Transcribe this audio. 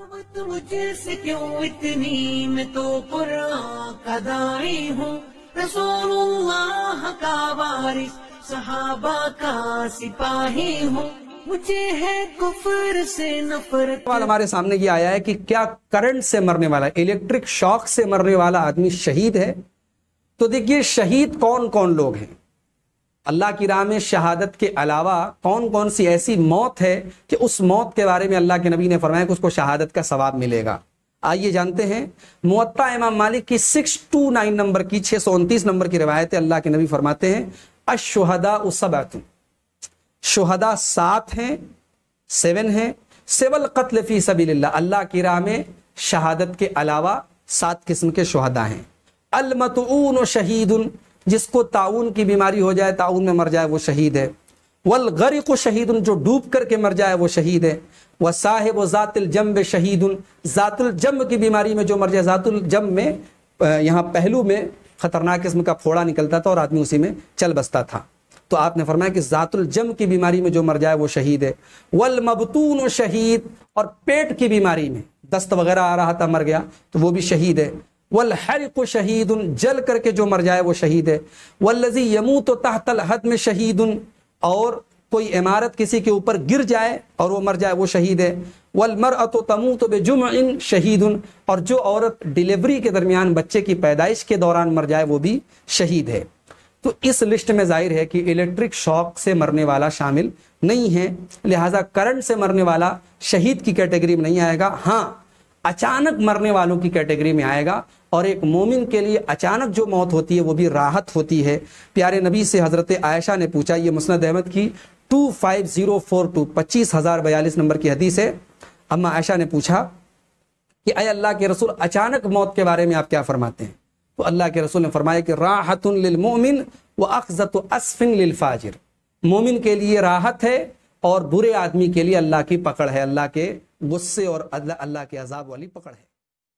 مجھ سے کیوں اتنی، میں تو قرآن کا داعی ہوں، رسول اللہ کا وارث، صحابہ کا سپاہی ہوں، مجھے ہے کفر سے نفرت۔ سوال ہمارے سامنے یہ آیا ہے کہ کیا کرنٹ سے مرنے والا، الیکٹرک شاک سے مرنے والا آدمی شہید ہے؟ تو دیکھیے شہید کون کون لوگ ہیں۔ اللہ کی راہ میں شہادت کے علاوہ کون کون سی ایسی موت ہے کہ اس موت کے بارے میں اللہ کے نبی نے فرمایا کہ اس کو شہادت کا ثواب ملے گا۔ آئیے جانتے ہیں، موطا امام مالک کی 629 نمبر کی 629 نمبر کی روایت ہے، اللہ کے نبی فرماتے ہیں الشہداء سبعۃ، شہداء 7 ہیں، 7 ہیں، سوى القتل فی سبیل اللہ، اللہ کی راہ میں شہادت کے علاوہ 7 قسم کے شہداء ہیں۔ المطعون شہید، جس کو طاعون کی بیماری ہو جائے، طاعون میں مر جائے، وہ شہید ہے۔ والغرق شہید، جو ڈوب کر کے مر جائے وہ شہید ہے۔ وصاحب ذات الجنب شہید، ذات الجنب کی بیماری میں جو مر جائے، ذات الجنب میں یہاں پہلو میں خطرناک قسم کا پھوڑا نکلتا تھا اور آدمی اسی میں چل بستا تھا، تو آپ نے فرمایا کہ ذات الجنب کی بیماری میں جو مر جائے وہ شہید ہے۔ والمبتون شہید، اور پیٹ کی بیماری میں دست وغیرہ آ رہا تھا، مر گیا تو وہ بھی شہید ہے۔ والحرق شہید، جل کر کے جو مر جائے وہ شہید ہے۔ والذی یموت تحت الہدم شہید، اور کوئی عمارت کسی کے اوپر گر جائے اور وہ مر جائے وہ شہید ہے۔ والمرأة تموت بجمع شہید، اور جو عورت ڈیلیوری کے درمیان بچے کی پیدائش کے دوران مر جائے وہ بھی شہید ہے۔ تو اس لسٹ میں ظاہر ہے کہ الیکٹرک شاک سے مرنے والا شامل نہیں ہے، لہٰذا کرنٹ سے مرنے والا شہید کی کیٹیگری میں نہیں آئے گا۔ ہاں، اچانک مرنے والوں کی کیٹیگری میں آئے گا، اور ایک مومن کے لیے اچانک جو موت ہوتی ہے وہ بھی راحت ہوتی ہے۔ پیارے نبی سے حضرت عائشہ نے پوچھا، یہ مسند احمد کی 25042 25042 نمبر کی حدیث ہے، اما عائشہ نے پوچھا کہ اے اللہ کے رسول، اچانک موت کے بارے میں آپ کیا فرماتے ہیں؟ تو اللہ کے رسول نے فرمایا کہ راحت للمؤمن واخذۃ اسف للفاجر، مومن کے لیے راحت ہے اور برے آدمی کے لیے اللہ کی پکڑ ہے، اللہ کے غصے اور اللہ کے عذاب والی پکڑ ہے۔